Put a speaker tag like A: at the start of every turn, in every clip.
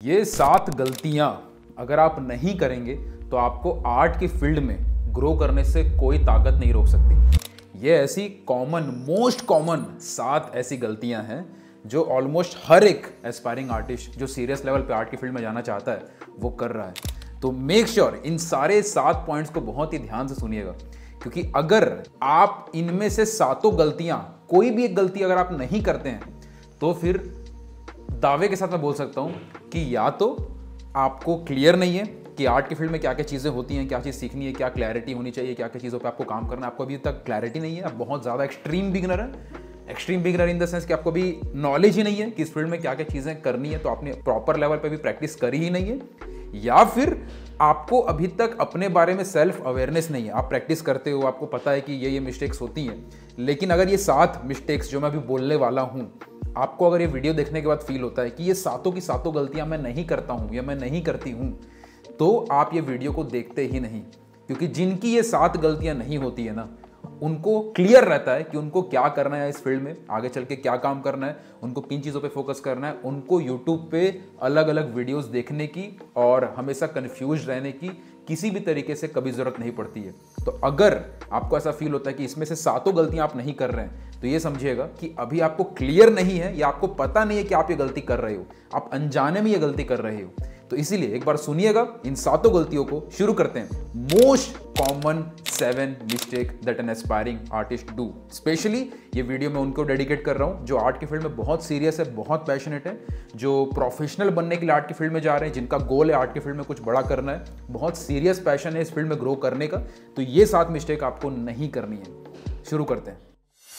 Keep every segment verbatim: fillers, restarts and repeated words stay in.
A: ये सात गलतियां अगर आप नहीं करेंगे तो आपको आर्ट की फील्ड में ग्रो करने से कोई ताकत नहीं रोक सकती। ये ऐसी कॉमन मोस्ट कॉमन सात ऐसी गलतियां हैं जो ऑलमोस्ट हर एक एस्पायरिंग आर्टिस्ट जो सीरियस लेवल पे आर्ट की फील्ड में जाना चाहता है वो कर रहा है। तो मेक श्योर sure, इन सारे सात पॉइंट्स को बहुत ही ध्यान से सुनिएगा, क्योंकि अगर आप इनमें से सातों गलतियां कोई भी एक गलती अगर आप नहीं करते हैं तो फिर दावे के साथ मैं बोल सकता हूं कि या तो आपको क्लियर नहीं है कि आर्ट की फील्ड में क्या क्या चीज़ें होती हैं, क्या चीज़ सीखनी है, क्या क्लैरिटी होनी चाहिए, क्या क्या चीज़ों पे आपको काम करना है, आपको अभी तक क्लैरिटी नहीं है, आप बहुत ज़्यादा एक्सट्रीम बिगिनर है। Extreme beginner in the sense कि आपको भी नॉलेज ही नहीं है कि इस फील्ड में क्या क्या चीज़ें करनी है, तो आपने प्रॉपर लेवल पे भी प्रैक्टिस करी ही नहीं है, या फिर आपको अभी तक अपने बारे में सेल्फ अवेयरनेस नहीं है। आप प्रैक्टिस करते हो, आपको पता है कि ये ये मिस्टेक्स होती हैं, लेकिन अगर ये सात मिस्टेक्स जो मैं अभी बोलने वाला हूँ आपको अगर ये वीडियो देखने के बाद फील होता है कि ये सातों की सातों गलतियां मैं नहीं करता हूं या मैं नहीं करती हूं, तो आप ये वीडियो को देखते ही नहीं। क्योंकि जिनकी ये सात गलतियां नहीं होती है ना, उनको क्लियर रहता है कि उनको क्या करना है इस फील्ड में, आगे चल के क्या काम करना है, उनको किन चीज़ों पे फोकस करना है, उनको यूट्यूब पे अलग अलग वीडियोस देखने की और हमेशा कंफ्यूज रहने की किसी भी तरीके से कभी ज़रूरत नहीं पड़ती है। तो अगर आपको ऐसा फील होता है कि इसमें से सातों गलतियां आप नहीं कर रहे हैं, तो ये समझिएगा कि अभी आपको क्लियर नहीं है या आपको पता नहीं है कि आप ये गलती कर रहे हो, आप अनजाने में ये गलती कर रहे हो। तो इसीलिए एक बार सुनिएगा, इन सातों गलतियों को शुरू करते हैं। Most common seven mistake that an aspiring artist do. Specially ये वीडियो मैं उनको डेडिकेट कर रहा हूँ जो आर्ट की फील्ड में बहुत सीरियस है, बहुत पैशनेट है, जो प्रोफेशनल बनने के लिए आर्ट की फील्ड में जा रहे हैं, जिनका गोल है आर्ट की फील्ड में कुछ बड़ा करना है, बहुत सीरियस पैशन है इस फील्ड में ग्रो करने का। तो ये सात मिस्टेक आपको नहीं करनी है। शुरू करते हैं।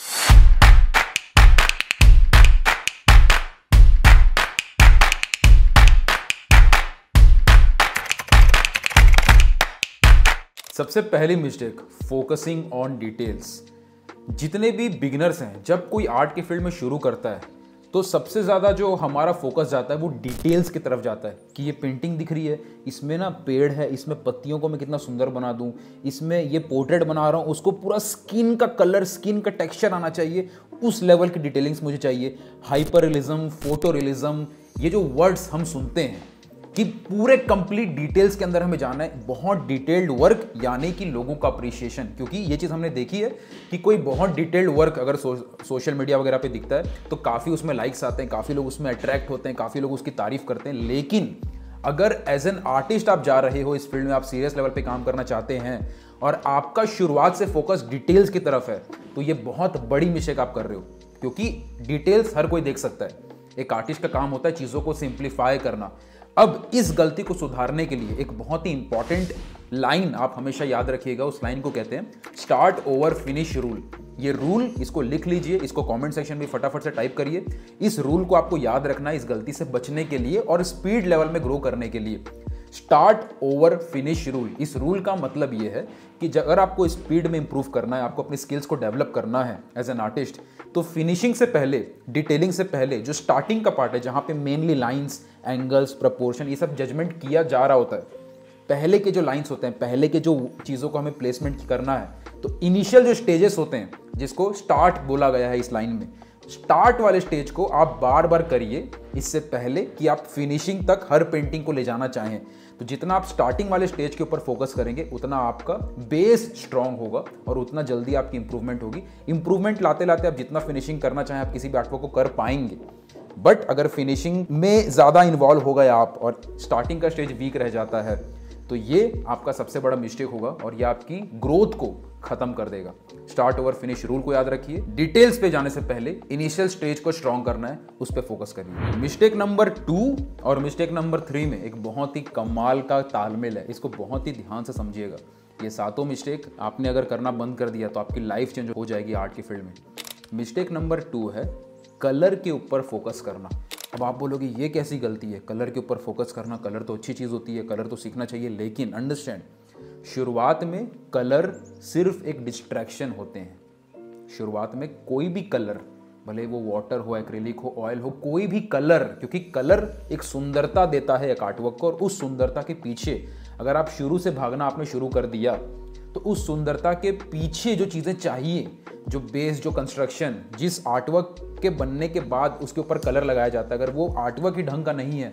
A: सबसे पहली मिस्टेक, फोकसिंग ऑन डिटेल्स। जितने भी बिगिनर्स हैं, जब कोई आर्ट की फील्ड में शुरू करता है तो सबसे ज़्यादा जो हमारा फोकस जाता है वो डिटेल्स की तरफ जाता है कि ये पेंटिंग दिख रही है, इसमें ना पेड़ है, इसमें पत्तियों को मैं कितना सुंदर बना दूं, इसमें ये पोर्ट्रेट बना रहा हूँ, उसको पूरा स्किन का कलर, स्किन का टेक्सचर आना चाहिए, उस लेवल की डिटेलिंग्स मुझे चाहिए। हाइपर रियलिज्म, फोटो रियलिज्म, ये जो वर्ड्स हम सुनते हैं कि पूरे कंप्लीट डिटेल्स के अंदर हमें जाना है, बहुत डिटेल्ड वर्क, यानी कि लोगों का अप्रिशिएशन। क्योंकि ये चीज़ हमने देखी है कि कोई बहुत डिटेल्ड वर्क अगर सो, सोशल मीडिया वगैरह पे दिखता है तो काफ़ी उसमें लाइक्स आते हैं, काफ़ी लोग उसमें अट्रैक्ट होते हैं, काफ़ी लोग उसकी तारीफ करते हैं। लेकिन अगर एज एन आर्टिस्ट आप जा रहे हो इस फील्ड में, आप सीरियस लेवल पर काम करना चाहते हैं और आपका शुरुआत से फोकस डिटेल्स की तरफ है, तो ये बहुत बड़ी मिस्टेक आप कर रहे हो। क्योंकि डिटेल्स हर कोई देख सकता है, एक आर्टिस्ट का काम होता है चीज़ों को सिंप्लीफाई करना। अब इस गलती को सुधारने के लिए एक बहुत ही इंपॉर्टेंट लाइन आप हमेशा याद रखिएगा। उस लाइन को कहते हैं स्टार्ट ओवर फिनिश रूल। ये रूल, इसको लिख लीजिए, इसको कमेंट सेक्शन में फटाफट से टाइप करिए। इस रूल को आपको याद रखना है इस गलती से बचने के लिए और स्पीड लेवल में ग्रो करने के लिए। Start over finish rule. इस रूल का मतलब ये है कि अगर आपको स्पीड में इंप्रूव करना है, आपको अपनी स्किल्स को डेवलप करना है एज एन आर्टिस्ट, तो फिनिशिंग से पहले, डिटेलिंग से पहले जो स्टार्टिंग का पार्ट है, जहां पे मेनली लाइंस, एंगल्स, प्रपोर्शन, ये सब जजमेंट किया जा रहा होता है, पहले के जो लाइंस होते हैं, पहले के जो चीज़ों को हमें प्लेसमेंट करना है, तो इनिशियल जो स्टेजेस होते हैं जिसको स्टार्ट बोला गया है इस लाइन में, स्टार्ट वाले स्टेज को आप बार बार करिए इससे पहले कि आप फिनिशिंग तक हर पेंटिंग को ले जाना चाहें। तो जितना आप स्टार्टिंग वाले स्टेज के ऊपर फोकस करेंगे उतना आपका बेस स्ट्रांग होगा और उतना जल्दी आपकी इंप्रूवमेंट होगी। इंप्रूवमेंट लाते लाते आप जितना फिनिशिंग करना चाहें आप किसी भी आर्टवर्क को कर पाएंगे। बट अगर फिनिशिंग में ज़्यादा इन्वॉल्व हो गए आप और स्टार्टिंग का स्टेज वीक रह जाता है, तो ये आपका सबसे बड़ा मिस्टेक होगा और ये आपकी ग्रोथ को खत्म कर देगा। स्टार्ट ओवर फिनिश रूल को याद रखिए। डिटेल्स पे जाने से पहले इनिशियल स्टेज को स्ट्रॉन्ग करना है, उस पर फोकस करिए। मिस्टेक नंबर टू और मिस्टेक नंबर थ्री में एक बहुत ही कमाल का तालमेल है, इसको बहुत ही ध्यान से समझिएगा। ये सातों मिस्टेक आपने अगर करना बंद कर दिया तो आपकी लाइफ चेंज हो जाएगी आर्ट की फील्ड में। मिस्टेक नंबर टू है कलर के ऊपर फोकस करना। अब आप बोलोगे ये कैसी गलती है, कलर के ऊपर फोकस करना, कलर तो अच्छी चीज़ होती है, कलर तो सीखना चाहिए, लेकिन अंडरस्टैंड, शुरुआत में कलर सिर्फ एक डिस्ट्रैक्शन होते हैं। शुरुआत में कोई भी कलर, भले वो वाटर हो, एक्रिलिक हो, ऑयल हो, कोई भी कलर, क्योंकि कलर एक सुंदरता देता है एक आर्टवर्क को, और उस सुंदरता के पीछे अगर आप शुरू से भागना आपने शुरू कर दिया तो उस सुंदरता के पीछे जो चीज़ें चाहिए, जो बेस, जो कंस्ट्रक्शन, जिस आर्टवर्क के बनने के बाद उसके ऊपर कलर लगाया जाता है, अगर वो आर्टवर्क ही ढंग का नहीं है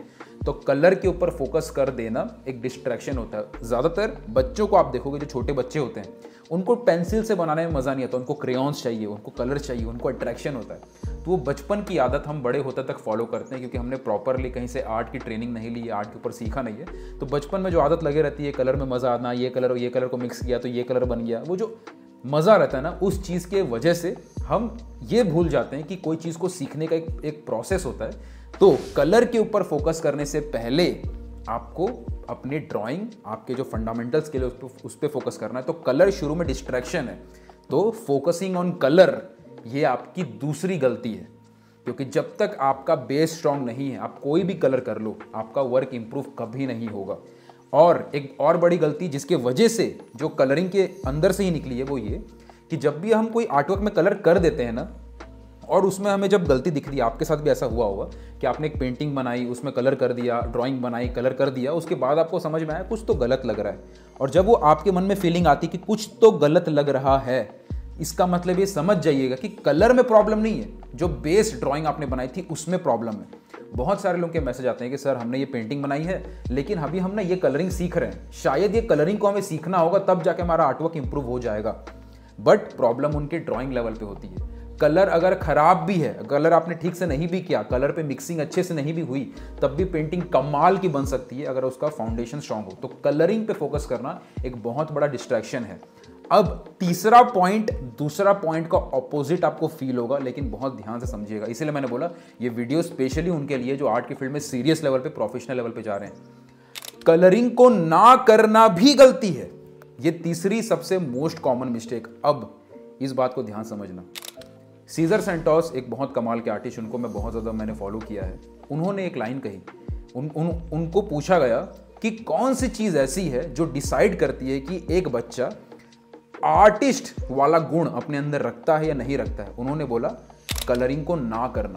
A: तो कलर के ऊपर फोकस कर देना एक डिस्ट्रैक्शन होता है। ज़्यादातर बच्चों को आप देखोगे, जो छोटे बच्चे होते हैं उनको पेंसिल से बनाने में मज़ा नहीं आता, उनको क्रेयॉन्स चाहिए, उनको कलर चाहिए, उनको अट्रैक्शन होता है। तो वो बचपन की आदत हम बड़े होते तक फॉलो करते हैं, क्योंकि हमने प्रॉपरली कहीं से आर्ट की ट्रेनिंग नहीं ली है, आर्ट के ऊपर सीखा नहीं है। तो बचपन में जो आदत लगे रहती है, कलर में मज़ा आना, ये कलर ये कलर को मिक्स किया तो ये कलर बन गया, वो जो मज़ा रहता है ना, उस चीज़ के वजह से हम ये भूल जाते हैं कि कोई चीज़ को सीखने का एक, एक प्रोसेस होता है। तो कलर के ऊपर फोकस करने से पहले आपको अपनी ड्राइंग, आपके जो फंडामेंटल्स के लिए उस पर उस पर फोकस करना है। तो कलर शुरू में डिस्ट्रैक्शन है, तो फोकसिंग ऑन कलर ये आपकी दूसरी गलती है, क्योंकि जब तक आपका बेस स्ट्रांग नहीं है, आप कोई भी कलर कर लो, आपका वर्क इंप्रूव कभी नहीं होगा। और एक और बड़ी गलती जिसके वजह से जो कलरिंग के अंदर से ही निकली है, वो ये कि जब भी हम कोई आर्टवर्क में कलर कर देते हैं ना, और उसमें हमें जब गलती दिख रही है, आपके साथ भी ऐसा हुआ होगा कि आपने एक पेंटिंग बनाई, उसमें कलर कर दिया, ड्राइंग बनाई, कलर कर दिया, उसके बाद आपको समझ में आया कुछ तो गलत लग रहा है। और जब वो आपके मन में फीलिंग आती कि कुछ तो गलत लग रहा है, इसका मतलब ये समझ जाइएगा कि कलर में प्रॉब्लम नहीं है, जो बेस ड्राइंग आपने बनाई थी उसमें प्रॉब्लम है। बहुत सारे लोगों के मैसेज आते हैं कि सर हमने ये पेंटिंग बनाई है, लेकिन अभी हम ना ये कलरिंग सीख रहे हैं, शायद ये कलरिंग को हमें सीखना होगा, तब जाके हमारा आर्टवर्क इंप्रूव हो जाएगा। बट प्रॉब्लम उनके ड्राइंग लेवल पे होती है। कलर अगर खराब भी है, कलर आपने ठीक से नहीं भी किया, कलर पे मिक्सिंग अच्छे से नहीं भी हुई, तब भी पेंटिंग कमाल की बन सकती है अगर उसका फाउंडेशन स्ट्रांग हो। तो कलरिंग पे फोकस करना एक बहुत बड़ा डिस्ट्रैक्शन है। अब तीसरा पॉइंट, दूसरा पॉइंट का ऑपोजिट आपको फील होगा, लेकिन बहुत ध्यान से समझिएगा। इसीलिए मैंने बोला ये वीडियो स्पेशली उनके लिए जो आर्ट की फील्ड में सीरियस लेवल पे, प्रोफेशनल लेवल पे जा रहे हैं। कलरिंग को ना करना भी गलती है, ये तीसरी सबसे मोस्ट कॉमन मिस्टेक। अब इस बात को ध्यान समझना। सीजर सेंटोस एक बहुत कमाल के आर्टिस्ट, उनको मैं बहुत ज़्यादा मैंने फॉलो किया है। उन्होंने एक लाइन कही, उन, उन उनको पूछा गया कि कौन सी चीज़ ऐसी है जो डिसाइड करती है कि एक बच्चा आर्टिस्ट वाला गुण अपने अंदर रखता है या नहीं रखता है। उन्होंने बोला कलरिंग को ना करना।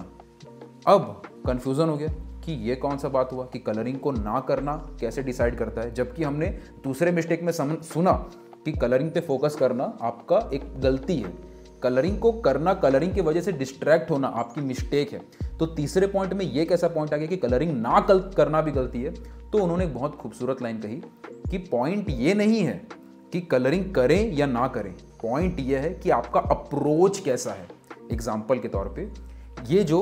A: अब कंफ्यूजन हो गया कि ये कौन सा बात हुआ कि कलरिंग को ना करना कैसे डिसाइड करता है, जबकि हमने दूसरे मिस्टेक में सुना कि कलरिंग पे फोकस करना आपका एक गलती है, कलरिंग को करना, कलरिंग की वजह से डिस्ट्रैक्ट होना आपकी मिस्टेक है। तो तीसरे पॉइंट में ये कैसा पॉइंट आ गया कि कलरिंग ना करना भी गलती है। तो उन्होंने एक बहुत खूबसूरत लाइन कही कि पॉइंट ये नहीं है कि कलरिंग करें या ना करें, पॉइंट ये है कि आपका अप्रोच कैसा है। एग्जाम्पल के तौर पे, ये जो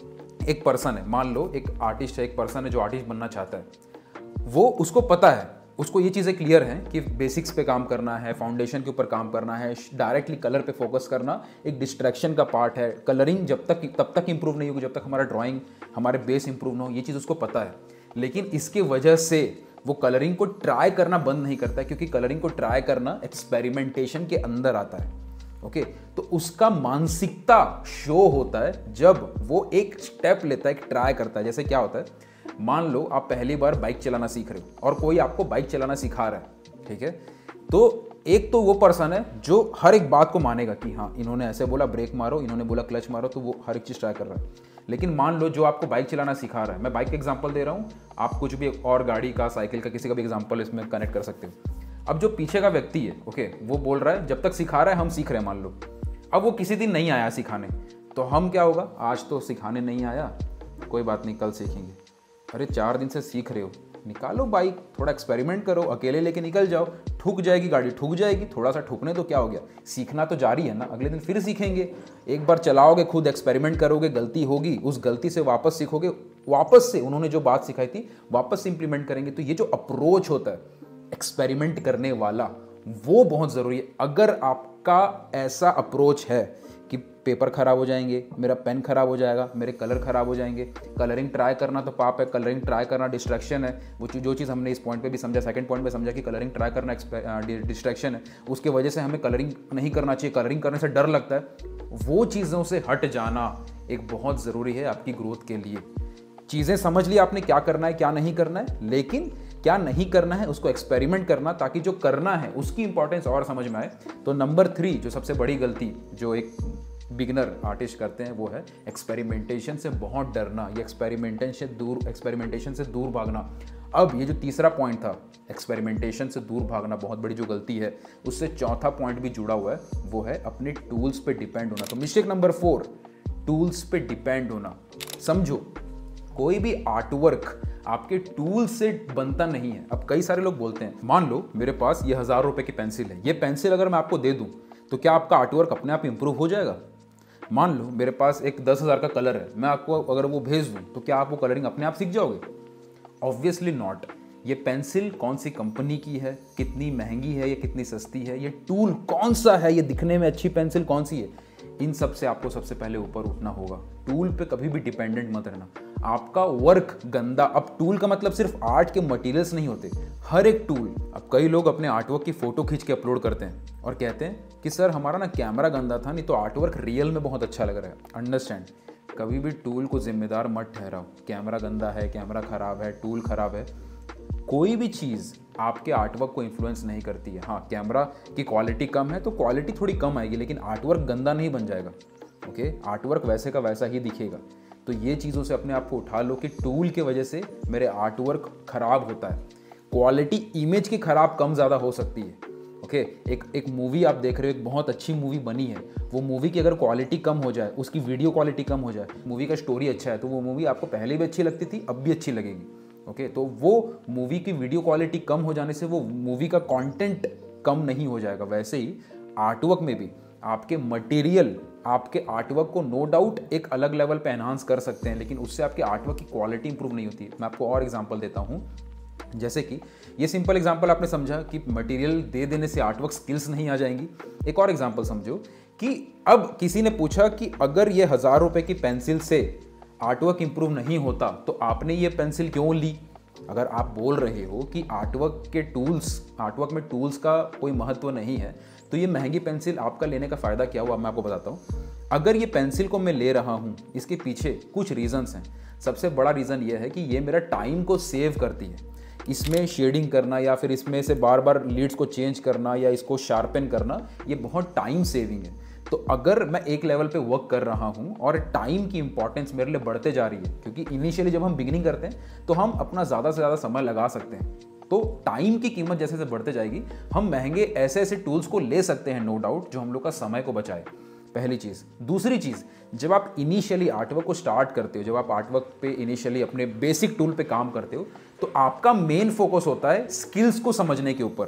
A: एक पर्सन है, मान लो एक आर्टिस्ट है, एक पर्सन है जो आर्टिस्ट बनना चाहता है, वो उसको पता है, उसको ये चीज़ें क्लियर हैं कि बेसिक्स पे काम करना है, फाउंडेशन के ऊपर काम करना है, डायरेक्टली कलर पे फोकस करना एक डिस्ट्रैक्शन का पार्ट है। कलरिंग जब तक तब तक इंप्रूव नहीं होगी जब तक हमारा ड्राइंग, हमारे बेस इंप्रूव ना हो, ये चीज़ उसको पता है। लेकिन इसके वजह से वो कलरिंग को ट्राई करना बंद नहीं करता है, क्योंकि कलरिंग को ट्राई करना एक्सपेरिमेंटेशन के अंदर आता है। ओके, तो उसका मानसिकता शो होता है जब वो एक स्टेप लेता है, एक ट्राई करता है। जैसे क्या होता है, मान लो आप पहली बार बाइक चलाना सीख रहे हो और कोई आपको बाइक चलाना सिखा रहा है, ठीक है। तो एक तो वो पर्सन है जो हर एक बात को मानेगा कि हाँ इन्होंने ऐसे बोला ब्रेक मारो, इन्होंने बोला क्लच मारो, तो वो हर एक चीज़ ट्राई कर रहा है। लेकिन मान लो जो आपको बाइक चलाना सिखा रहा है, मैं बाइक का एग्जांपल दे रहा हूँ, आप कुछ भी और गाड़ी का, साइकिल का, किसी का भी एग्जांपल इसमें कनेक्ट कर सकते हो। अब जो पीछे का व्यक्ति है, ओके, वो बोल रहा है, जब तक सिखा रहा है हम सीख रहे हैं मान लो। अब वो किसी दिन नहीं आया सिखाने, तो हम क्या होगा, आज तो सिखाने नहीं आया, कोई बात नहीं कल सीखेंगे। अरे चार दिन से सीख रहे हो, निकालो बाइक, थोड़ा एक्सपेरिमेंट करो, अकेले लेके निकल जाओ, ठुक जाएगी गाड़ी, ठुक जाएगी, थोड़ा सा ठुकने तो क्या हो गया, सीखना तो जारी है ना, अगले दिन फिर सीखेंगे। एक बार चलाओगे, खुद एक्सपेरिमेंट करोगे, गलती होगी, उस गलती से वापस सीखोगे, वापस से उन्होंने जो बात सिखाई थी वापस से इंप्लीमेंट करेंगे। तो ये जो अप्रोच होता है एक्सपेरिमेंट करने वाला, वो बहुत ज़रूरी है। अगर आपका ऐसा अप्रोच है कि पेपर खराब हो जाएंगे, मेरा पेन खराब हो जाएगा, मेरे कलर खराब हो जाएंगे, कलरिंग ट्राई करना तो पाप है, कलरिंग ट्राई करना डिस्ट्रैक्शन है, वो जो चीज़ हमने इस पॉइंट पे भी समझा, सेकंड पॉइंट पे समझा कि कलरिंग ट्राई करना डिस्ट्रैक्शन है, उसके वजह से हमें कलरिंग नहीं करना चाहिए, कलरिंग करने से डर लगता है, वो चीज़ों से हट जाना एक बहुत ज़रूरी है आपकी ग्रोथ के लिए। चीज़ें समझ ली आपने, क्या करना है क्या नहीं करना है, लेकिन क्या नहीं करना है उसको एक्सपेरिमेंट करना, ताकि जो करना है उसकी इंपॉर्टेंस और समझ में आए। तो नंबर थ्री जो सबसे बड़ी गलती जो एक बिगिनर आर्टिस्ट करते हैं वो है एक्सपेरिमेंटेशन से बहुत डरना, ये एक्सपेरिमेंटेशन से दूर एक्सपेरिमेंटेशन से दूर भागना। अब ये जो तीसरा पॉइंट था एक्सपेरिमेंटेशन से दूर भागना, बहुत बड़ी जो गलती है, उससे चौथा पॉइंट भी जुड़ा हुआ है, वो है अपने टूल्स पे डिपेंड होना। तो मिस्टेक नंबर फोर, टूल्स पे डिपेंड होना। समझो, कोई भी आर्टवर्क आपके टूल से बनता नहीं है। अब कई सारे लोग बोलते हैं, मान लो मेरे पास ये हज़ार रुपए की पेंसिल है, ये पेंसिल अगर मैं आपको दे दूं तो क्या आपका आर्टवर्क अपने आप इंप्रूव हो जाएगा? मान लो मेरे पास एक दस हज़ार का कलर है, मैं आपको अगर वो भेज दूं तो क्या आप वो कलरिंग अपने आप सीख जाओगे? Obviously not. ये पेंसिल कौन सी कंपनी की है, कितनी महंगी है, ये कितनी सस्ती है, ये टूल कौन सा है, ये दिखने में अच्छी पेंसिल कौन सी है, इन सब से आपको सबसे पहले ऊपर उठना होगा। टूल पे कभी भी डिपेंडेंट मत रहना। आपका वर्क गंदा, अब टूल का मतलब सिर्फ आर्ट के मटेरियल्स नहीं होते, हर एक टूल। अब कई लोग अपने आर्टवर्क की फोटो खींच के अपलोड करते हैं और कहते हैं कि सर हमारा ना कैमरा गंदा था, नहीं तो आर्टवर्क रियल में बहुत अच्छा लग रहा है। अंडरस्टैंड, कभी भी टूल को जिम्मेदार मत ठहराओ। कैमरा गंदा है, कैमरा खराब है, टूल खराब है, कोई भी चीज़ आपके आर्टवर्क को इन्फ्लुएंस नहीं करती है। हाँ, कैमरा की क्वालिटी कम है तो क्वालिटी थोड़ी कम आएगी, लेकिन आर्टवर्क गंदा नहीं बन जाएगा। ओके, आर्टवर्क वैसे का वैसा ही दिखेगा। तो ये चीज़ों से अपने आप को उठा लो कि टूल के वजह से मेरे आर्टवर्क खराब होता है। क्वालिटी इमेज की खराब कम ज़्यादा हो सकती है। ओके, एक एक मूवी आप देख रहे हो, एक बहुत अच्छी मूवी बनी है, वो मूवी की अगर क्वालिटी कम हो जाए, उसकी वीडियो क्वालिटी कम हो जाए, मूवी का स्टोरी अच्छा है, तो वो मूवी आपको पहले भी अच्छी लगती थी, अब भी अच्छी लगेगी। ओके okay, तो वो मूवी की वीडियो क्वालिटी कम हो जाने से वो मूवी का कंटेंट कम नहीं हो जाएगा। वैसे ही आर्टवर्क में भी आपके मटेरियल आपके आर्टवर्क को नो डाउट एक अलग लेवल पे एनहांस कर सकते हैं, लेकिन उससे आपके आर्टवर्क की क्वालिटी इंप्रूव नहीं होती है। मैं आपको और एग्जांपल देता हूँ, जैसे कि ये सिंपल एग्जांपल आपने समझा कि मटेरियल दे देने से आर्टवर्क स्किल्स नहीं आ जाएंगी। एक और एग्जांपल समझो कि अब किसी ने पूछा कि अगर ये हज़ार रुपये की पेंसिल से आर्टवर्क इंप्रूव नहीं होता तो आपने ये पेंसिल क्यों ली? अगर आप बोल रहे हो कि आर्टवर्क के टूल्स आर्टवर्क में टूल्स का कोई महत्व नहीं है, तो ये महंगी पेंसिल आपका लेने का फ़ायदा क्या हुआ? मैं आपको बताता हूँ। अगर ये पेंसिल को मैं ले रहा हूँ, इसके पीछे कुछ रीजंस हैं। सबसे बड़ा रीज़न ये है कि ये मेरा टाइम को सेव करती है। इसमें शेडिंग करना या फिर इसमें से बार बार लीड्स को चेंज करना या इसको शार्पन करना, ये बहुत टाइम सेविंग है। तो अगर मैं एक लेवल पे वर्क कर रहा हूँ और टाइम की इंपॉर्टेंस मेरे लिए बढ़ते जा रही है, क्योंकि इनिशियली जब हम बिगिनिंग करते हैं तो हम अपना ज़्यादा से ज़्यादा समय लगा सकते हैं, तो टाइम की कीमत जैसे जैसे बढ़ते जाएगी हम महंगे ऐसे ऐसे टूल्स को ले सकते हैं नो डाउट, जो हम लोग का समय को बचाए। पहली चीज़। दूसरी चीज़, जब आप इनिशियली आर्टवर्क को स्टार्ट करते हो, जब आप आर्टवर्क पे इनिशियली अपने बेसिक टूल पे काम करते हो, तो आपका मेन फोकस होता है स्किल्स को समझने के ऊपर।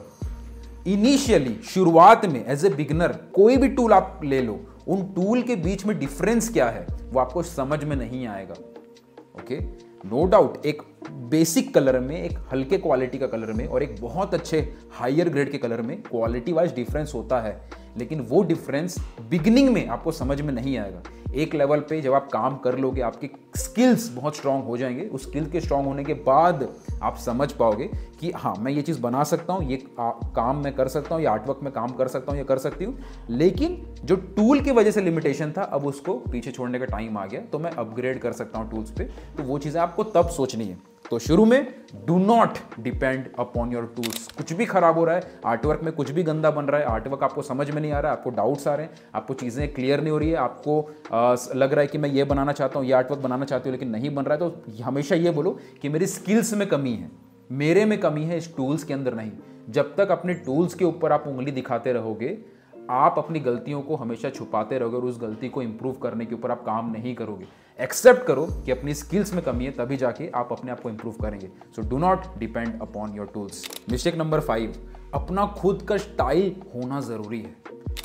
A: इनिशियली शुरुआत में एज ए बिगनर कोई भी टूल आप ले लो, उन टूल के बीच में डिफरेंस क्या है वो आपको समझ में नहीं आएगा। ओके, नो डाउट एक बेसिक कलर में, एक हल्के क्वालिटी का कलर में और एक बहुत अच्छे हायर ग्रेड के कलर में क्वालिटी वाइज डिफरेंस होता है, लेकिन वो डिफरेंस बिगिनिंग में आपको समझ में नहीं आएगा। एक लेवल पे जब आप काम कर लोगे, आपके स्किल्स बहुत स्ट्रांग हो जाएंगे। उस स्किल के स्ट्रांग होने के बाद आप समझ पाओगे कि हाँ, मैं ये चीज़ बना सकता हूँ, ये आ, काम मैं कर सकता हूँ, ये आर्टवर्क में काम कर सकता हूँ, ये कर सकती हूँ। लेकिन जो टूल की वजह से लिमिटेशन था, अब उसको पीछे छोड़ने का टाइम आ गया, तो मैं अपग्रेड कर सकता हूँ टूल्स पे। तो वो चीज़ें आपको तब सोचनी है। तो शुरू में do not depend upon your tools. कुछ भी खराब हो रहा है, आर्टवर्क में कुछ भी गंदा बन रहा है, आर्टवर्क आपको समझ में नहीं आ रहा है, आपको डाउट्स आ रहे हैं, आपको चीज़ें क्लियर नहीं हो रही है, आपको आ, लग रहा है कि मैं ये बनाना चाहता हूँ, ये आर्टवर्क बनाना चाहती हूँ लेकिन नहीं बन रहा है, तो हमेशा ये बोलो कि मेरी स्किल्स में कमी है, मेरे में कमी है, इस टूल्स के अंदर नहीं। जब तक अपने टूल्स के ऊपर आप उंगली दिखाते रहोगे, आप अपनी गलतियों को हमेशा छुपाते रहोगे और उस गलती को इंप्रूव करने के ऊपर आप काम नहीं करोगे। एक्सेप्ट करो कि अपनी स्किल्स में कमी है, तभी जाके आप अपने आप को इंप्रूव करेंगे। So do not depend upon your tools. Mistake number five, अपना खुद का स्टाइल होना ज़रूरी है।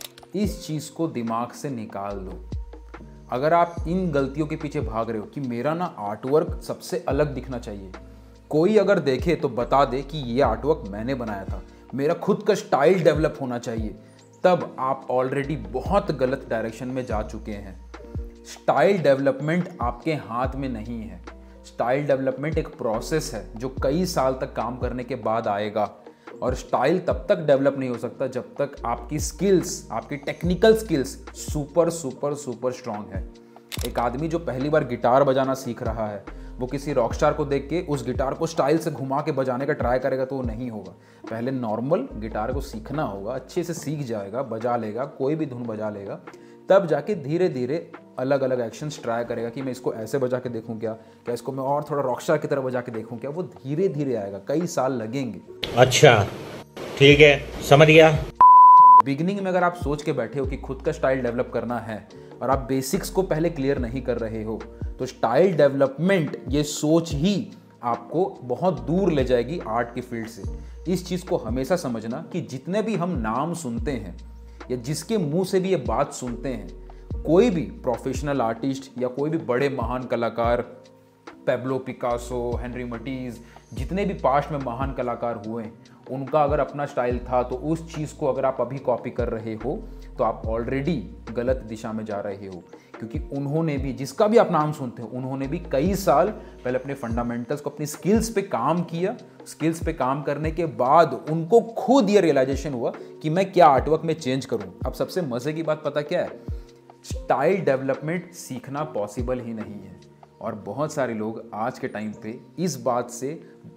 A: इस चीज़ को दिमाग से निकाल दो। अगर आप इन गलतियों के पीछे भाग रहे हो कि मेरा ना आर्टवर्क सबसे अलग दिखना चाहिए, कोई अगर देखे तो बता दे कि ये आर्टवर्क मैंने बनाया था, मेरा खुद का स्टाइल डेवलप होना चाहिए, तब आप ऑलरेडी बहुत गलत डायरेक्शन में जा चुके हैं। स्टाइल डेवलपमेंट आपके हाथ में नहीं है। स्टाइल डेवलपमेंट एक प्रोसेस है जो कई साल तक काम करने के बाद आएगा, और स्टाइल तब तक डेवलप नहीं हो सकता जब तक आपकी स्किल्स, आपकी technical skills super super super strong है। एक आदमी जो पहली बार गिटार बजाना सीख रहा है, वो किसी रॉकस्टार को देख के उस गिटार को स्टाइल से घुमा के बजाने का ट्राई करेगा तो वो नहीं होगा। पहले नॉर्मल गिटार को सीखना होगा, अच्छे से सीख जाएगा, बजा लेगा, कोई भी धुन बजा लेगा, तब जाके धीरे धीरे अलग अलग एक्शंस ट्राई करेगा कि मैं इसको ऐसे बजा के देखूं क्या, क्या इसको मैं और थोड़ा रॉकस्टार की तरह बजा के देखूं क्या। वो धीरे धीरे आएगा, कई साल लगेंगे।
B: अच्छा ठीक है, समझ गया।
A: बिगिनिंग में अगर आप सोच के बैठे हो कि खुद का स्टाइल डेवलप करना है और आप बेसिक्स को पहले क्लियर नहीं कर रहे हो, तो स्टाइल डेवलपमेंट ये सोच ही आपको बहुत दूर ले जाएगी आर्ट की फील्ड से। इस चीज़ को हमेशा समझना कि जितने भी हम नाम सुनते हैं या जिसके मुंह से भी ये बात सुनते हैं, कोई भी प्रोफेशनल आर्टिस्ट या कोई भी बड़े महान कलाकार, पैब्लो पिकासो, हेनरी मटीज, जितने भी पास्ट में महान कलाकार हुए, उनका अगर अपना स्टाइल था, तो उस चीज़ को अगर आप अभी कॉपी कर रहे हो तो आप ऑलरेडी गलत दिशा में जा रहे हो। क्योंकि उन्होंने भी, जिसका भी आप नाम सुनते हो, उन्होंने भी कई साल पहले अपने फंडामेंटल्स को, अपनी स्किल्स पे काम किया। स्किल्स पे काम करने के बाद उनको खुद ये रियलाइजेशन हुआ कि मैं क्या आर्टवर्क में चेंज करूं। अब सबसे मजे की बात पता क्या है? स्टाइल डेवलपमेंट सीखना पॉसिबल ही नहीं है। और बहुत सारे लोग आज के टाइम पे इस बात से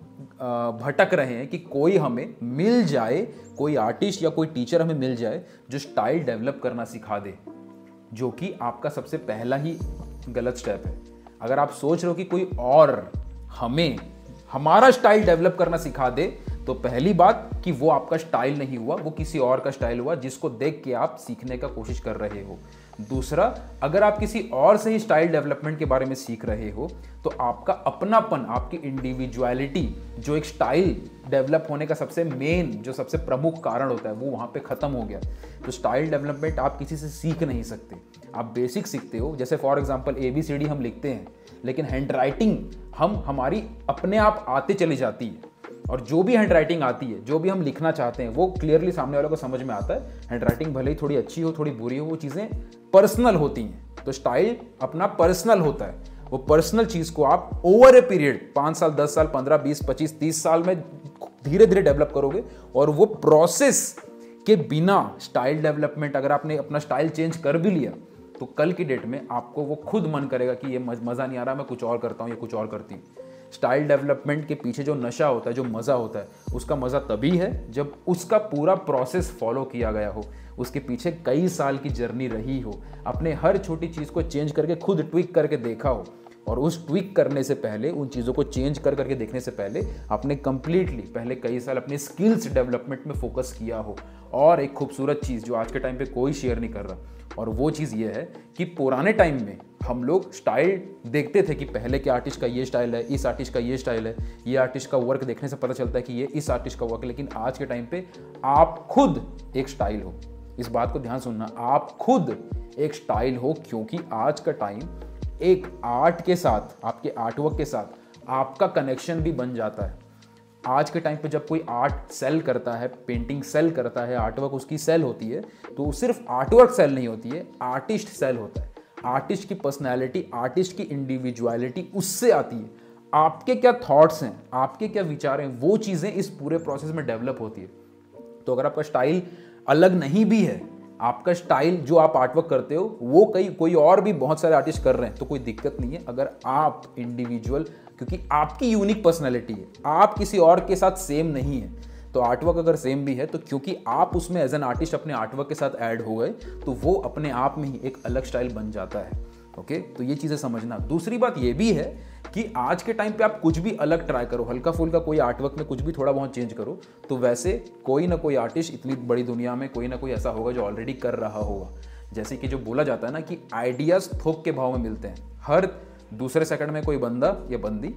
A: भटक रहे हैं कि कोई हमें मिल जाए, कोई आर्टिस्ट या कोई टीचर हमें मिल जाए जो स्टाइल डेवलप करना सिखा दे, जो कि आपका सबसे पहला ही गलत स्टेप है। अगर आप सोच रहे हो कि कोई और हमें हमारा स्टाइल डेवलप करना सिखा दे, तो पहली बात कि वो आपका स्टाइल नहीं हुआ, वो किसी और का स्टाइल हुआ जिसको देख के आप सीखने का कोशिश कर रहे हो। दूसरा, अगर आप किसी और से ही स्टाइल डेवलपमेंट के बारे में सीख रहे हो, तो आपका अपनापन, आपकी इंडिविजुअलिटी, जो एक स्टाइल डेवलप होने का सबसे मेन, जो सबसे प्रमुख कारण होता है, वो वहाँ पे ख़त्म हो गया। तो स्टाइल डेवलपमेंट आप किसी से सीख नहीं सकते। आप बेसिक सीखते हो, जैसे for example A B C D हम लिखते हैं, लेकिन हैंड राइटिंग हम हमारी अपने आप आते चली जाती है। और जो भी हैंड राइटिंग आती है, जो भी हम लिखना चाहते हैं, वो क्लियरली सामने वाले को समझ में आता है। हैंड राइटिंग भले ही थोड़ी अच्छी हो, थोड़ी बुरी हो, वो चीज़ें पर्सनल होती हैं। तो स्टाइल अपना पर्सनल होता है। वो पर्सनल चीज़ को आप ओवर ए पीरियड, पाँच साल, दस साल, पंद्रह, बीस, पच्चीस, तीस साल में धीरे धीरे डेवलप करोगे। और वो प्रोसेस के बिना स्टाइल डेवलपमेंट, अगर आपने अपना स्टाइल चेंज कर भी लिया, तो कल की डेट में आपको वो खुद मन करेगा कि ये मज़ा नहीं आ रहा, मैं कुछ और करता हूँ या कुछ और करती हूँ। स्टाइल डेवलपमेंट के पीछे जो नशा होता है, जो मज़ा होता है, उसका मज़ा तभी है जब उसका पूरा प्रोसेस फॉलो किया गया हो, उसके पीछे कई साल की जर्नी रही हो, अपने हर छोटी चीज़ को चेंज करके खुद ट्विक करके देखा हो। और उस ट्विक करने से पहले, उन चीज़ों को चेंज कर करके देखने से पहले आपने कंप्लीटली पहले कई साल अपने स्किल्स डेवलपमेंट में फोकस किया हो। और एक खूबसूरत चीज़ जो आज के टाइम पे कोई शेयर नहीं कर रहा, और वो चीज़ ये है कि पुराने टाइम में हम लोग स्टाइल देखते थे कि पहले के आर्टिस्ट का ये स्टाइल है, इस आर्टिस्ट का ये स्टाइल है, ये आर्टिस्ट का वर्क देखने से पता चलता है कि ये इस आर्टिस्ट का वर्क है। लेकिन आज के टाइम पे आप खुद एक स्टाइल हो। इस बात को ध्यान सुनना, आप खुद एक स्टाइल हो, क्योंकि आज का टाइम एक आर्ट के साथ, आपके आर्टवर्क के साथ आपका कनेक्शन भी बन जाता है। आज के टाइम पे जब कोई आर्ट सेल करता है, पेंटिंग सेल करता है, आर्टवर्क उसकी सेल होती है, तो सिर्फ आर्टवर्क सेल नहीं होती है, आर्टिस्ट सेल होता है। आर्टिस्ट की पर्सनैलिटी, आर्टिस्ट की इंडिविजुअलिटी उससे आती है। आपके क्या थॉट्स हैं, आपके क्या विचार हैं, वो चीज़ें इस पूरे प्रोसेस में डेवलप होती है। तो अगर आपका स्टाइल अलग नहीं भी है, आपका स्टाइल जो आप आर्टवर्क करते हो वो कई कोई और भी बहुत सारे आर्टिस्ट कर रहे हैं, तो कोई दिक्कत नहीं है। अगर आप इंडिविजुअल, क्योंकि आपकी यूनिक पर्सनैलिटी है, आप किसी और के साथ सेम नहीं है, तो आर्टवर्क अगर सेम भी है, तो क्योंकि आप उसमें एज एन आर्टिस्ट अपने आर्टवर्क के साथ ऐड हो गए, तो वो अपने आप में ही एक अलग स्टाइल बन जाता है। ओके, तो ये चीज़ें समझना। दूसरी बात ये भी है कि आज के टाइम पे आप कुछ भी अलग ट्राई करो, हल्का फुल्का कोई आर्टवर्क में कुछ भी थोड़ा बहुत चेंज करो, तो वैसे कोई ना कोई आर्टिस्ट इतनी बड़ी दुनिया में कोई ना कोई ऐसा होगा जो ऑलरेडी कर रहा होगा। जैसे कि जो बोला जाता है ना कि आइडियाज़ थोक के भाव में मिलते हैं। हर दूसरे सेकंड में कोई बंदा या बंदी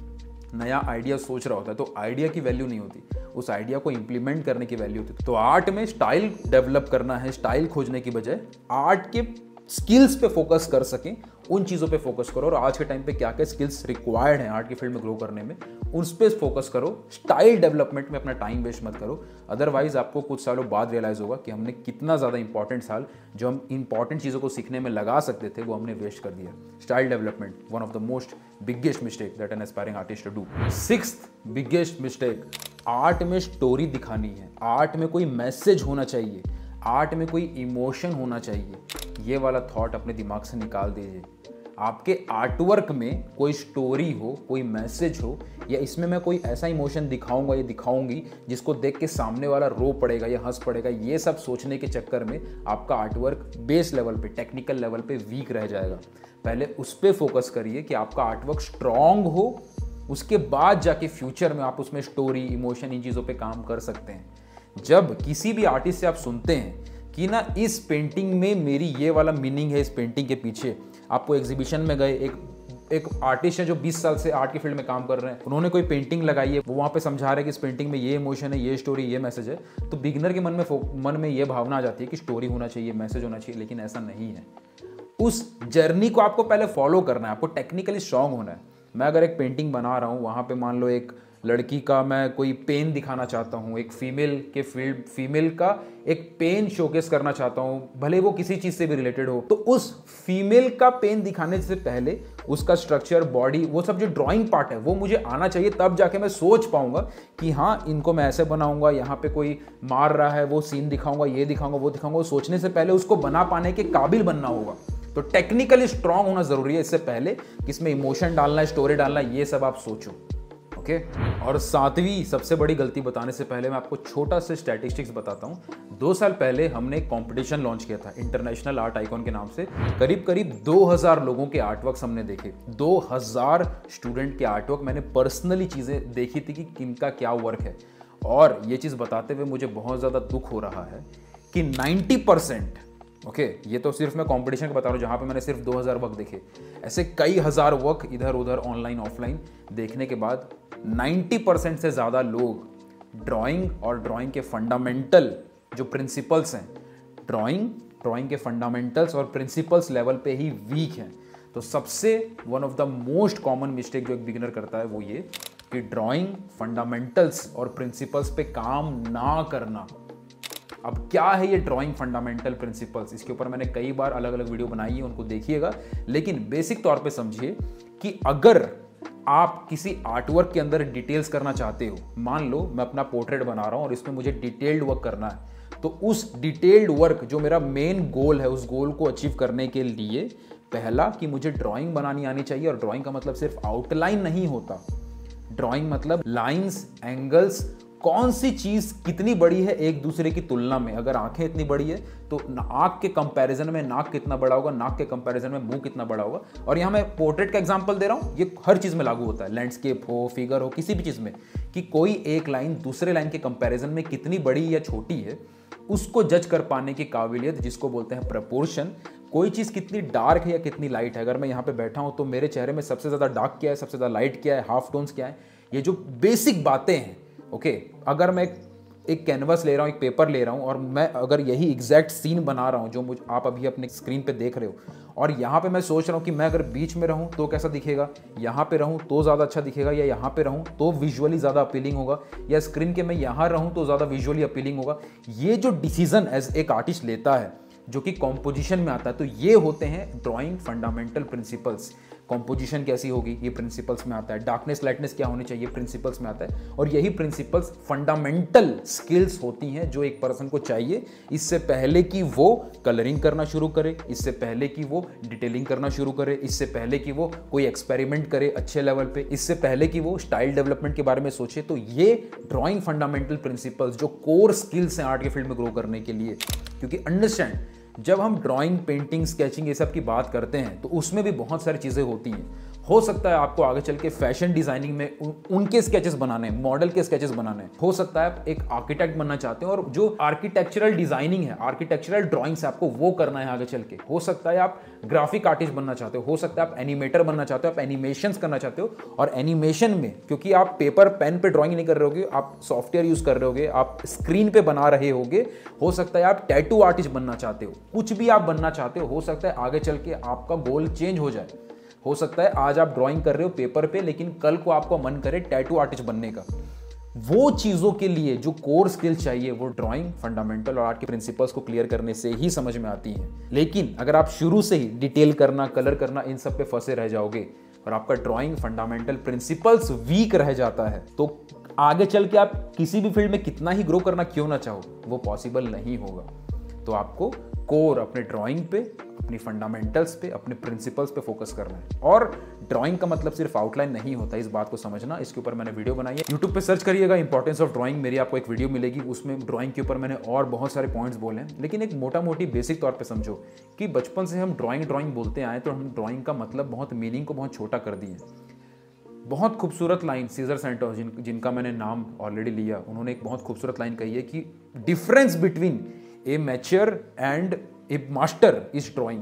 A: नया आइडिया सोच रहा होता है, तो आइडिया की वैल्यू नहीं होती, उस आइडिया को इंप्लीमेंट करने की वैल्यू होती है। तो आर्ट में स्टाइल डेवलप करना है, स्टाइल खोजने की बजाय आर्ट के स्किल्स पे फोकस कर सकें, उन चीज़ों पे फोकस करो। और आज के टाइम पे क्या क्या स्किल्स रिक्वायर्ड हैं आर्ट की फील्ड में ग्रो करने में, उस पे फोकस करो। स्टाइल डेवलपमेंट में अपना टाइम वेस्ट मत करो, अदरवाइज आपको कुछ सालों बाद रियलाइज होगा कि हमने कितना ज़्यादा इंपॉर्टेंट साल जो हम इंपॉर्टेंट चीज़ों को सीखने में लगा सकते थे, वो हमने वेस्ट कर दिया। Style development, one of the most biggest mistake that an aspiring artist do. Sixth biggest mistake, art में स्टोरी दिखानी है, आर्ट में कोई मैसेज होना चाहिए, आर्ट में कोई इमोशन होना चाहिए। ये वाला थॉट अपने दिमाग से निकाल दीजिए। आपके आर्टवर्क में कोई स्टोरी हो, कोई मैसेज हो, या इसमें मैं कोई ऐसा इमोशन दिखाऊंगा या दिखाऊंगी जिसको देख के सामने वाला रो पड़ेगा या हंस पड़ेगा, ये सब सोचने के चक्कर में आपका आर्टवर्क बेस लेवल पे, टेक्निकल लेवल पे वीक रह जाएगा। पहले उस पर फोकस करिए कि आपका आर्टवर्क स्ट्रॉन्ग हो, उसके बाद जाके फ्यूचर में आप उसमें स्टोरी, इमोशन, इन चीज़ों पर काम कर सकते हैं। जब किसी भी आर्टिस्ट से आप सुनते हैं कि ना इस पेंटिंग में मेरी ये वाला मीनिंग है, इस पेंटिंग के पीछे, आपको एग्जीबिशन में गए, एक एक आर्टिस्ट है जो बीस साल से आर्ट की फील्ड में काम कर रहे हैं, उन्होंने कोई पेंटिंग लगाई है, वो वहाँ पे समझा रहे हैं कि इस पेंटिंग में ये इमोशन है, ये स्टोरी, ये मैसेज है, तो बिगिनर के मन में मन में ये भावना आ जाती है कि स्टोरी होना चाहिए, मैसेज होना चाहिए, लेकिन ऐसा नहीं है। उस जर्नी को आपको पहले फॉलो करना है, आपको टेक्निकली स्ट्रांग होना है। मैं अगर एक पेंटिंग बना रहा हूँ, वहाँ पे मान लो एक लड़की का मैं कोई पेन दिखाना चाहता हूँ, एक फीमेल के फील्ड फीमेल का एक पेन शोकेस करना चाहता हूँ, भले वो किसी चीज़ से भी रिलेटेड हो, तो उस फीमेल का पेन दिखाने से पहले उसका स्ट्रक्चर, बॉडी, वो सब जो ड्राइंग पार्ट है वो मुझे आना चाहिए, तब जाके मैं सोच पाऊंगा कि हाँ इनको मैं ऐसे बनाऊंगा, यहाँ पे कोई मार रहा है वो सीन दिखाऊंगा, ये दिखाऊंगा, वो दिखाऊंगा। सोचने से पहले उसको बना पाने के काबिल बनना होगा। तो टेक्निकली स्ट्रांग होना जरूरी है इससे पहले कि इसमें इमोशन डालना है, स्टोरी डालना है, ये सब आप सोचो। ओके और सातवीं सबसे बड़ी गलती बताने से पहले मैं आपको छोटा सा स्टैटिस्टिक्स बताता हूँ। दो साल पहले हमने एक कंपटीशन लॉन्च किया था इंटरनेशनल आर्ट आइकॉन के नाम से। करीब करीब दो हज़ार लोगों के आर्टवर्क्स हमने देखे, दो हज़ार स्टूडेंट के आर्टवर्क। मैंने पर्सनली चीज़ें देखी थी कि किनका क्या वर्क है, और ये चीज़ बताते हुए मुझे बहुत ज़्यादा दुख हो रहा है कि नब्बे परसेंट, ओके okay, ये तो सिर्फ मैं कंपटीशन का बता रहा हूँ जहाँ पे मैंने सिर्फ दो हज़ार वर्क देखे, ऐसे कई हज़ार वर्क इधर उधर ऑनलाइन ऑफलाइन देखने के बाद नब्बे परसेंट से ज़्यादा लोग ड्राइंग और ड्राइंग के फंडामेंटल जो प्रिंसिपल्स हैं, ड्राइंग ड्राइंग के फंडामेंटल्स और प्रिंसिपल्स लेवल पे ही वीक हैं। तो सबसे one of the most common mistake जो एक बिगिनर करता है वो ये कि ड्राइंग फंडामेंटल्स और प्रिंसिपल्स पे काम ना करना। अब क्या है ये ड्राइंग फंडामेंटल प्रिंसिपल्स, इसके ऊपर मैंने कई बार अलग अलग वीडियो बनाई है, उनको देखिएगा। लेकिन बेसिक तौर पे समझिए कि अगर आप किसी आर्टवर्क के अंदर डिटेल्स करना चाहते हो, मान लो मैं अपना पोर्ट्रेट बना रहा हूं और इसमें मुझे डिटेल्ड वर्क करना है, तो उस डिटेल्ड वर्क जो मेरा मेन गोल है, उस गोल को अचीव करने के लिए पहला कि मुझे ड्राइंग बनानी आनी चाहिए। और ड्राइंग का मतलब सिर्फ आउटलाइन नहीं होता, ड्राइंग मतलब लाइंस, एंगल्स, कौन सी चीज कितनी बड़ी है एक दूसरे की तुलना में। अगर आंखें इतनी बड़ी है तो आंख के कंपैरिजन में नाक कितना बड़ा होगा, नाक के कंपैरिजन में मुंह कितना बड़ा होगा। और यहां मैं पोर्ट्रेट का एग्जांपल दे रहा हूं, ये हर चीज में लागू होता है, लैंडस्केप हो, फिगर हो, किसी भी चीज में, कि कोई एक लाइन दूसरे लाइन के कंपैरिजन में कितनी बड़ी या छोटी है, उसको जज कर पाने की काबिलियत, जिसको बोलते हैं प्रपोर्शन। कोई चीज़ कितनी डार्क है या कितनी लाइट है, अगर मैं यहाँ पे बैठा हूँ तो मेरे चेहरे में सबसे ज़्यादा डार्क क्या है, सबसे ज़्यादा लाइट क्या है, हाफ टोन्स क्या है, ये जो बेसिक बातें हैं। ओके okay, अगर मैं एक कैनवस ले रहा हूँ, एक पेपर ले रहा हूँ, और मैं अगर यही एग्जैक्ट सीन बना रहा हूँ जो मुझे आप अभी अपने स्क्रीन पे देख रहे हो, और यहाँ पे मैं सोच रहा हूँ कि मैं अगर बीच में रहूँ तो कैसा दिखेगा, यहाँ पे रहूँ तो ज़्यादा अच्छा दिखेगा, या यहाँ पे रहूँ तो विजुअली ज़्यादा अपीलिंग होगा, या स्क्रीन के मैं यहाँ रहूँ तो ज़्यादा विजुअली अपीलिंग होगा। ये जो डिसीजन एज एक आर्टिस्ट लेता है जो कि कॉम्पोजिशन में आता है, तो ये होते हैं ड्राइंग फंडामेंटल प्रिंसिपल्स। कॉम्पोजिशन कैसी होगी, ये प्रिंसिपल्स में आता है। डार्कनेस लाइटनेस क्या होनी चाहिए, प्रिंसिपल्स में आता है। और यही प्रिंसिपल्स फंडामेंटल स्किल्स होती हैं जो एक पर्सन को चाहिए इससे पहले कि वो कलरिंग करना शुरू करे, इससे पहले कि वो डिटेलिंग करना शुरू करे, इससे पहले कि वो कोई एक्सपेरिमेंट करे अच्छे लेवल पे, इससे पहले कि वो स्टाइल डेवलपमेंट के बारे में सोचे। तो ये ड्राइंग फंडामेंटल प्रिंसिपल्स जो कोर स्किल्स हैं आर्ट के फील्ड में ग्रो करने के लिए, क्योंकि अंडरस्टैंड जब हम ड्राइंग, पेंटिंग, स्केचिंग ये सब की बात करते हैं तो उसमें भी बहुत सारी चीज़ें होती हैं। हो सकता है आपको आगे चल के फैशन डिजाइनिंग में उन, उनके स्केचेस बनाने, मॉडल के स्केचेस बनाने। हो सकता है आप एक आर्किटेक्ट बनना चाहते हो और जो आर्किटेक्चरल डिजाइनिंग है, आर्किटेक्चरल ड्राइंग्स है, आपको वो करना है आगे चल के। हो सकता है आप ग्राफिक आर्टिस्ट बनना चाहते हो, हो सकता है आप एनिमेटर बनना चाहते हो, आप एनिमेशंस करना चाहते हो। और एनिमेशन में क्योंकि आप पेपर पेन पे ड्राइंग नहीं कर रहे होगे, आप सॉफ्टवेयर यूज कर रहे होगे, आप स्क्रीन पे बना रहे होगे। हो सकता है आप टैटू आर्टिस्ट बनना चाहते हो, कुछ भी आप बनना चाहते हो। हो सकता है आगे चल के आपका गोल चेंज हो जाए। हो सकता है आज आप ड्राइंग कर रहे हो पेपर पे, लेकिन कल को आपको मन करे टैटू आर्टिस्ट बनने का। वो चीजों के लिए जो कोर स्किल चाहिए वो ड्राइंग, फंडामेंटल और आर्ट के प्रिंसिपल्स को क्लियर करने से ही समझ में आती है। लेकिन अगर आप शुरू से ही डिटेल करना, कलर करना, इन सब पे फंसे रह जाओगे और आपका ड्राइंग फंडामेंटल प्रिंसिपल्स वीक रह जाता है, तो आगे चल के आप किसी भी फील्ड में कितना ही ग्रो करना क्यों ना चाहो, वो पॉसिबल नहीं होगा। तो आपको कोर अपने ड्राइंग पे, अपनी फंडामेंटल्स पे, अपने प्रिंसिपल्स पे फोकस करना है। और ड्राइंग का मतलब सिर्फ आउटलाइन नहीं होता, इस बात को समझना। इसके ऊपर मैंने वीडियो बनाई है, यूट्यूब पे सर्च करिएगा इंपॉर्टेंस ऑफ ड्राइंग, मेरी आपको एक वीडियो मिलेगी, उसमें ड्राइंग के ऊपर मैंने और बहुत सारे पॉइंट्स बोले हैं। लेकिन एक मोटा मोटी बेसिक तौर पे समझो कि बचपन से हम ड्राइंग ड्राइंग बोलते आए तो हम ड्राइंग का मतलब बहुत, मीनिंग को बहुत छोटा कर दिए। बहुत खूबसूरत लाइन सीजर सेंटोस, जिन जिनका मैंने नाम ऑलरेडी लिया, उन्होंने एक बहुत खूबसूरत लाइन कही है कि difference between a mature and a master is drawing,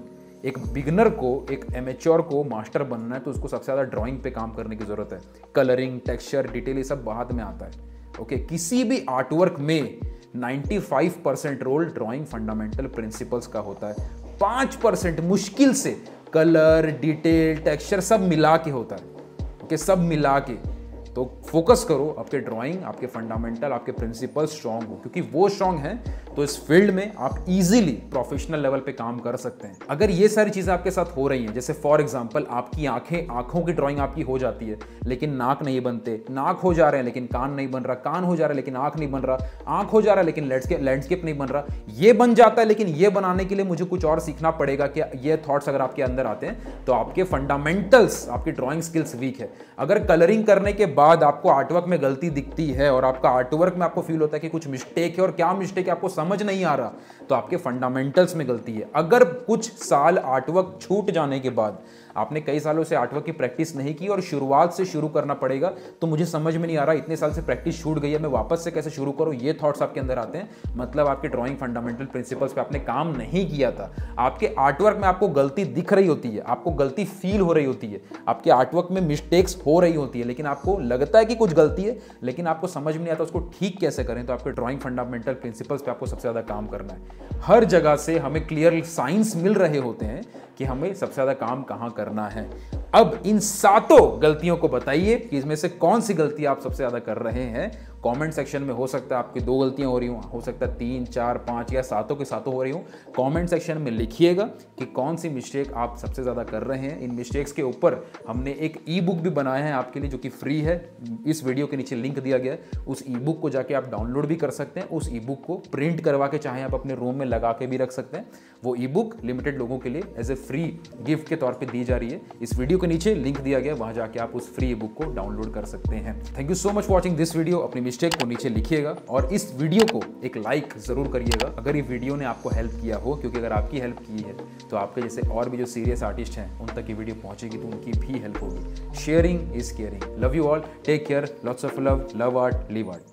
A: एक बिगनर को, एक एमेच्योर को मास्टर बनना है तो उसको सबसे ज़्यादा ड्राइंग पे काम करने की ज़रूरत है। कलरिंग, टेक्सचर, डिटेल, ये सब बाद में आता है। ओके, किसी भी आर्टवर्क में पचानवे percent role drawing fundamental principles का होता है, पाँच परसेंट मुश्किल से कलर, डिटेल, टेक्सचर सब मिला के होता है। ओके, सब मिला के। तो फोकस करो आपके ड्राइंग, आपके फंडामेंटल, आपके प्रिंसिपल स्ट्रांग हो, क्योंकि वो स्ट्रांग हैं तो इस फील्ड में आप इजीली प्रोफेशनल लेवल पे काम कर सकते हैं। अगर ये सारी चीज़ें आपके साथ हो रही हैं, जैसे फॉर एग्जांपल आपकी आंखें, आंखों की ड्राइंग आपकी हो जाती है लेकिन नाक नहीं बनते, नाक हो जा रहे हैं लेकिन कान नहीं बन रहा, कान हो जा रहा है लेकिन आंख नहीं बन रहा, आंख हो जा रहा है लेकिन लैंडस्केप लैंडस्केप नहीं बन रहा, ये बन जाता है लेकिन ये बनाने के लिए मुझे कुछ और सीखना पड़ेगा। कि ये थॉट्स अगर आपके अंदर आते हैं तो आपके फंडामेंटल्स, आपकी ड्राइंग स्किल्स वीक है। अगर कलरिंग करने के बाद आपको आर्टवर्क में गलती दिखती है और आपका आर्टवर्क में आपको फील होता है कि कुछ मिस्टेक है और क्या मिस्टेक है आपको समझ नहीं आ रहा, तो आपके फंडामेंटल्स में गलती है। अगर कुछ साल आर्टवर्क छूट जाने के बाद आपने कई सालों से आर्टवर्क की प्रैक्टिस नहीं की और शुरुआत से शुरू करना पड़ेगा, तो मुझे समझ में नहीं आ रहा, इतने साल से प्रैक्टिस छूट गई है, मैं वापस से कैसे शुरू करूं, ये थॉट्स आपके अंदर आते हैं, मतलब आपके ड्राइंग फंडामेंटल प्रिंसिपल्स पे आपने काम नहीं किया था। आपके आर्टवर्क में आपको गलती दिख रही होती है, आपको गलती फील हो रही होती है, आपके आर्टवर्क में मिस्टेक्स हो रही होती है, लेकिन आपको लगता है कि कुछ गलती है लेकिन आपको समझ में नहीं आता उसको ठीक कैसे करें। तो आपके ड्राइंग फंडामेंटल प्रिंसिपल्स पे आपको सबसे ज़्यादा काम करना है। हर जगह से हमें क्लियर साइंस मिल रहे होते हैं कि हमें सबसे ज़्यादा काम कहाँ करना है। अब इन सातों गलतियों को बताइए कि इसमें से कौन सी गलती आप सबसे ज़्यादा कर रहे हैं। कमेंट सेक्शन में हो सकता है आपकी दो गलतियां हो रही हो हो सकता है तीन, चार, पाँच या सातों के सातों हो रही हो। कमेंट सेक्शन में लिखिएगा कि कौन सी मिस्टेक आप सबसे ज़्यादा कर रहे हैं। इन मिस्टेक्स के ऊपर हमने एक ई बुक भी बनाया है आपके लिए जो कि फ्री है, इस वीडियो के नीचे लिंक दिया गया है। उस ई बुक को जाके आप डाउनलोड भी कर सकते हैं। उस ई बुक को प्रिंट करवा के चाहे आप अपने रूम में लगा के भी रख सकते हैं। वो ई बुक लिमिटेड लोगों के लिए एज ए फ्री गिफ्ट के तौर पर दी जा रही है। इस वीडियो के नीचे लिंक दिया गया है, वहाँ जाके आप उस फ्री ई बुक को डाउनलोड कर सकते हैं। Thank you so much for watching this video. अपनी मिस्टेक को नीचे लिखिएगा और इस वीडियो को एक लाइक जरूर करिएगा अगर ये वीडियो ने आपको हेल्प किया हो, क्योंकि अगर आपकी हेल्प की है तो आपके जैसे और भी जो सीरियस आर्टिस्ट हैं उन तक ये वीडियो पहुंचेगी तो उनकी भी हेल्प होगी। Sharing is caring. Love you all, take care, lots of love, love art, live art.